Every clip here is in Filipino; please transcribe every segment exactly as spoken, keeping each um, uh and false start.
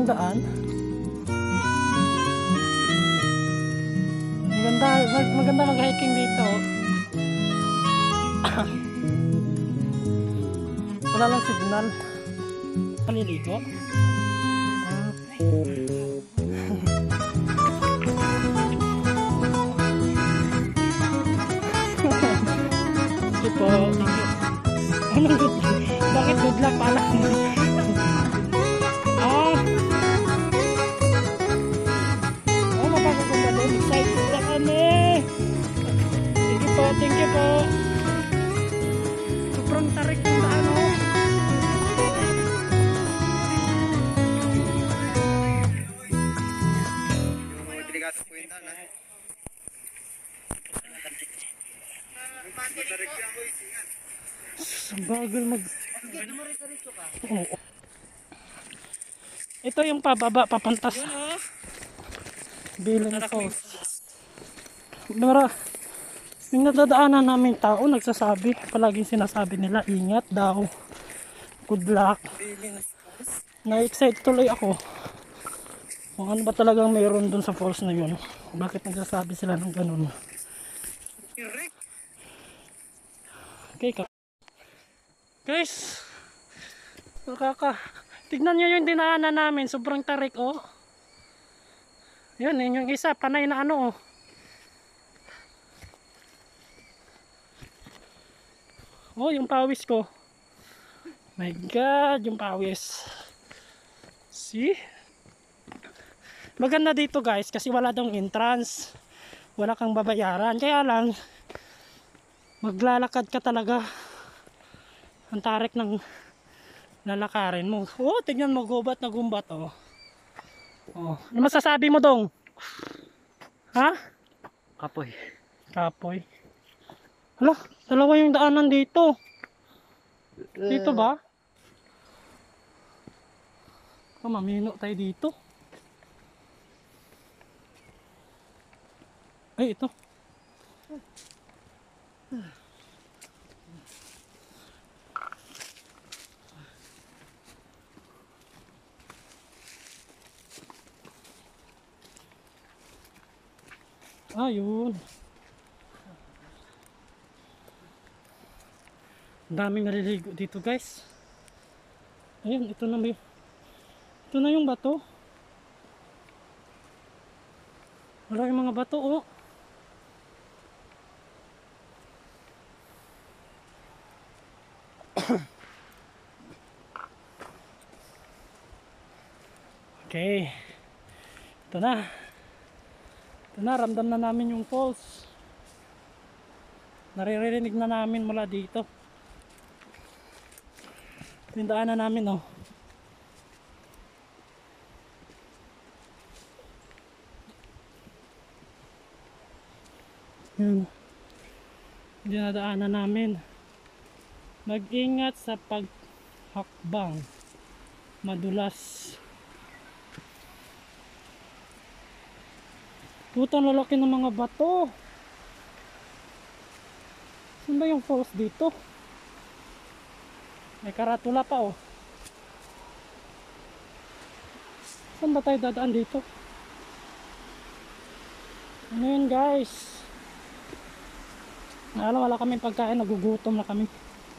yung daan. Maganda, mag, maganda mag-hiking dito. Wala lang signal. Paliligo. Sige po. Anong good luck? Bakit good luck pala? Ah. Oh, mapapaganda doon. Excited na kami. Thank you po, thank you po. Sobrang tarik yung daan, oh. Bagal mag... Oh. Ito yung pababa, papantas. Bilang Falls. Mara, yung nadadaanan namin tao, nagsasabi, palaging sinasabi nila, ingat daw. Good luck. Na-excite tuloy ako. Kung ano ba talagang mayroon dun sa falls na yun. Bakit nagsasabi sila ng ganun. Okay ka. Guys, nakaka, tignan nyo yung dinaanan namin, sobrang tarik, oh. Yun, yun yung isa, panay na ano, oh. Oh, yung pawis ko. My God, yung pawis. See? Maganda dito guys, kasi wala daw entrance. Wala kang babayaran, kaya lang, maglalakad ka talaga. Ang tarik ng lalakarin mo. Oh, tignan mo, gubat na gumbat, oh. Oh, ano masasabi mo dong? Ha? Kapoy. Kapoy. Hala, dalawa yung daanan dito. Dito ba? Oh, mamino tayo dito. Ay, ito. Ayun. Daming naliligo dito guys. Ayun, ito na may ito na yung bato. Wala yung mga bato, oh. Okay. Ito na. Ito na, ramdam na namin yung falls. Naririnig na namin mula dito. Tindaan na namin, oh. Yun. Dinadaanan namin. Mag-ingat sa paghakbang. Madulas. Putang lalaki ng mga bato. Saan ba yung falls dito? May karatula pa, oh. Saan ba tayo dadaan dito? Ano yun guys? Alam, wala kami pagkain, nagugutom na kami.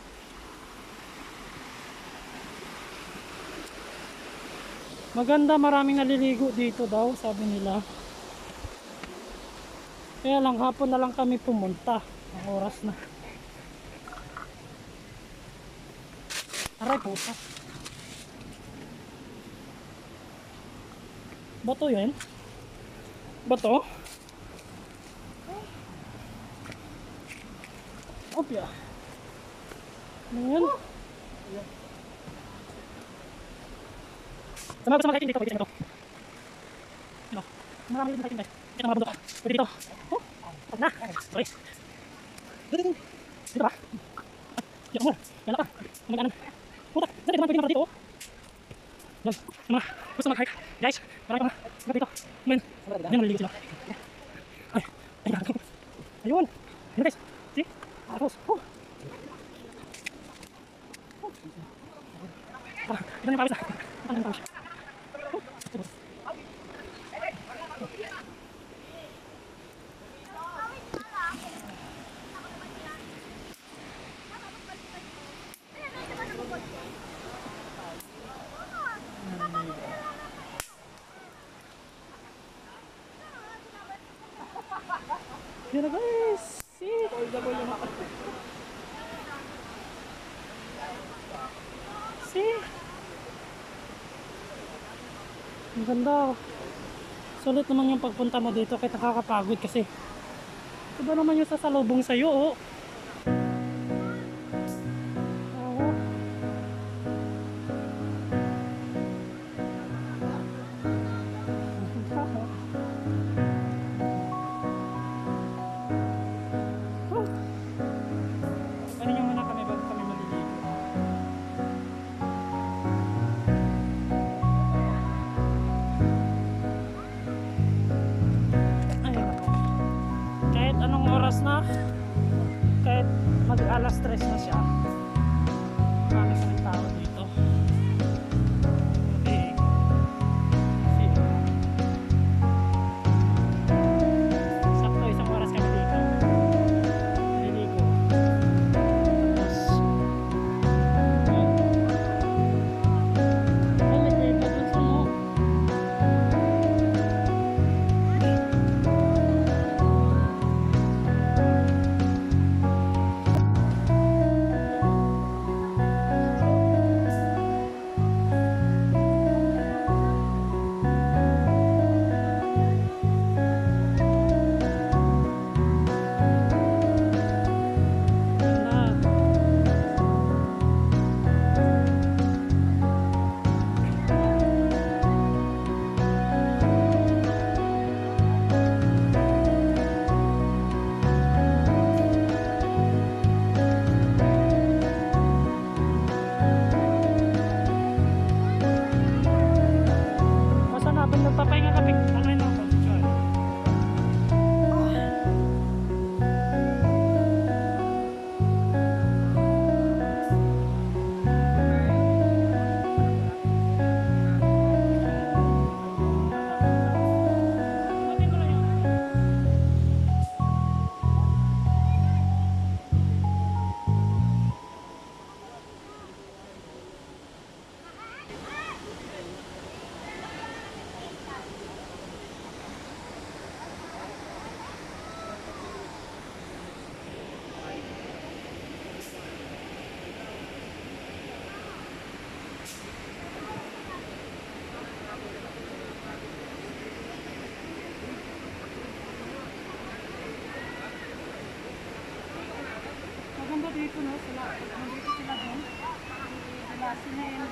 Maganda, maraming naliligo dito daw, sabi nila. Kaya lang, hapon na lang kami pumunta. Ang oras na. Aray, puta. Bato yun? Bato? Opya. Ano yan? Sa mga gusto mag-hiking dito, pwede dito. Ano? Marami dito hiking guys. Ito mga bundok. Pwede dito. Oh, pag na. Sorry. Dito, dito. Dito ba? Dito mo. Yan ka. Mag-anan. Puta, saan dito man pwede naman dito, oh. Yan. Sa mga gusto mag-hike. Guys, marami pa mga dito. Amen. Yan, maliligo sila. Ay, ay, ayun. Ayun guys. See? Tapos. Oh. Ah, ito na yung pawis ah. Ito na yung pawis. Yun na guys. See, foldable yung mga. See? Ang ganda. Sulit naman yung pagpunta mo dito kahit nakakapagod kasi iba naman yung sasalubong sa'yo, oh. Na kahit mag alas tres na siya, marami pa rin tao dito. Okay. Sakto isang oras kami dito naliligo. Tapos ay may table dun sa mo. Nagpapahinga ka, pig. Ano yun ako? Maganda dito, no? Sila, nandito sila doon. Sila, sinayin.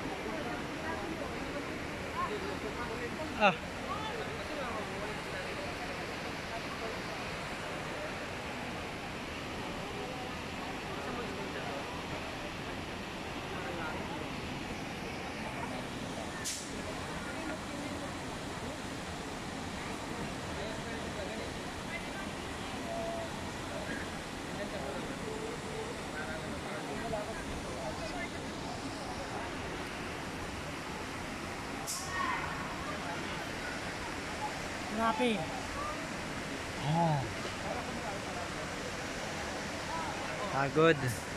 Ah. Happy. Ah. Pagod.